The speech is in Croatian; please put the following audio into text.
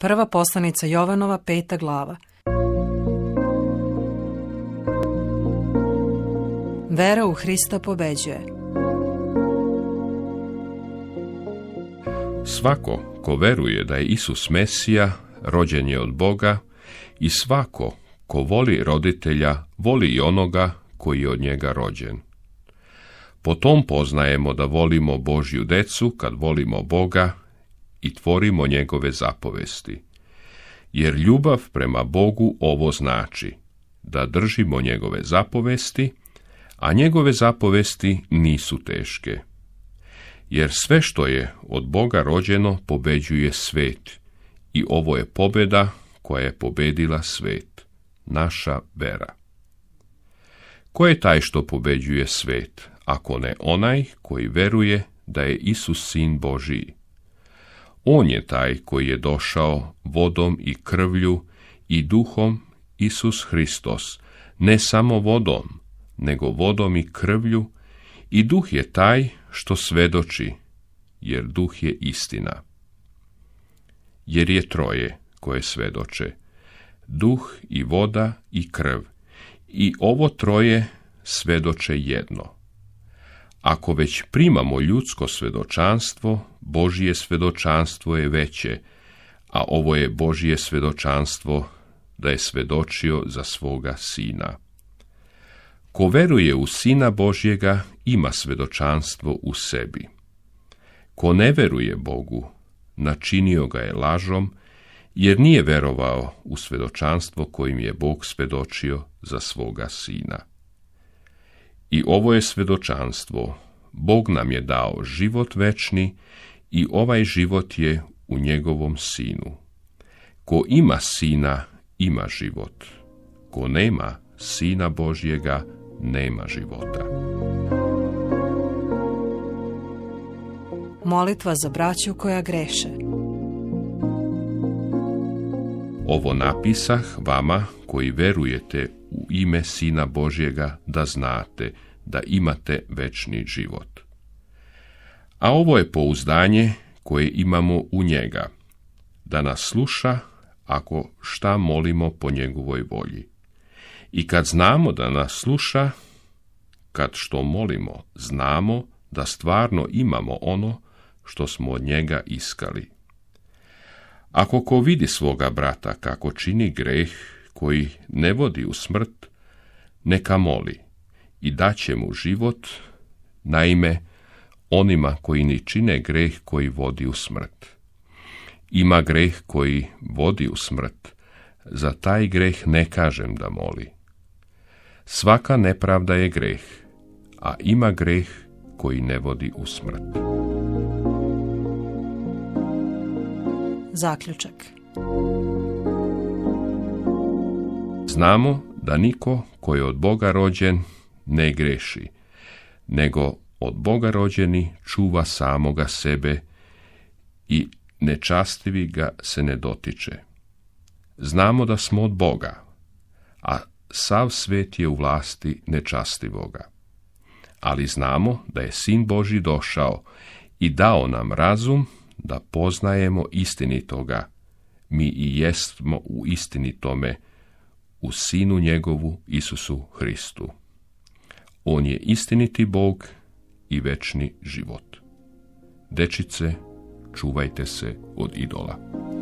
Prva poslanica Jovanova, 5. glava. Vera u Hrista pobeđuje. Svako ko veruje da je Isus Mesija, rođen je od Boga, i svako ko voli roditelja, voli i onoga koji je od njega rođen. Po tom poznajemo da volimo Božju decu kad volimo Boga i tvorimo njegove zapovesti. Jer ljubav prema Bogu ovo znači, da držimo njegove zapovesti, a njegove zapovesti nisu teške. Jer sve što je od Boga rođeno pobeđuje svet, i ovo je pobjeda koja je pobedila svet, naša vera. Ko je taj što pobeđuje svet, ako ne onaj koji veruje da je Isus sin Božiji? On je taj koji je došao vodom i krvlju i duhom, Isus Hristos, ne samo vodom, nego vodom i krvlju, i duh je taj što svedoči, jer duh je istina. Jer je troje koje svedoče, duh i voda i krv, i ovo troje svedoče jedno. Ako već primamo ljudsko svedočanstvo, Božje svedočanstvo je veće, a ovo je Božje svedočanstvo da je svedočio za svoga Sina. Ko veruje u Sina Božjega, ima svedočanstvo u sebi. Ko ne veruje Bogu, načinio ga je lažom, jer nije verovao u svedočanstvo kojim je Bog svedočio za svoga Sina. I ovo je svedočanstvo, Bog nam je dao život večni, i ovaj život je u njegovom Sinu. Ko ima Sina, ima život. Ko nema Sina Božjega, nema života. Molitva za braću koja greše. Ovo napisah vama koji verujete u ime Sina Božjega, da znate da imate večni život. A ovo je pouzdanje koje imamo u njega, da nas sluša ako šta molimo po njegovoj volji. I kad znamo da nas sluša, kad što molimo, znamo da stvarno imamo ono što smo od njega iskali. Ako ko vidi svoga brata kako čini greh koji ne vodi u smrt, neka moli i daće mu život, naime, onima koji ni čine greh koji vodi u smrt. Ima greh koji vodi u smrt, za taj greh ne kažem da moli. Svaka nepravda je greh, a ima greh koji ne vodi u smrt. Zaključak. Znamo da niko koji je od Boga rođen ne greši, nego od Boga rođeni čuva samoga sebe i nečastivi ga se ne dotiče. Znamo da smo od Boga, a sav svet je u vlasti nečastivoga. Ali znamo da je Sin Božji došao i dao nam razum da poznajemo istinitoga. Mi i jesmo u istinitome, u Sinu njegovu Isusu Hristu. On je istiniti Bog i večni život. Dečice, čuvajte se od idola.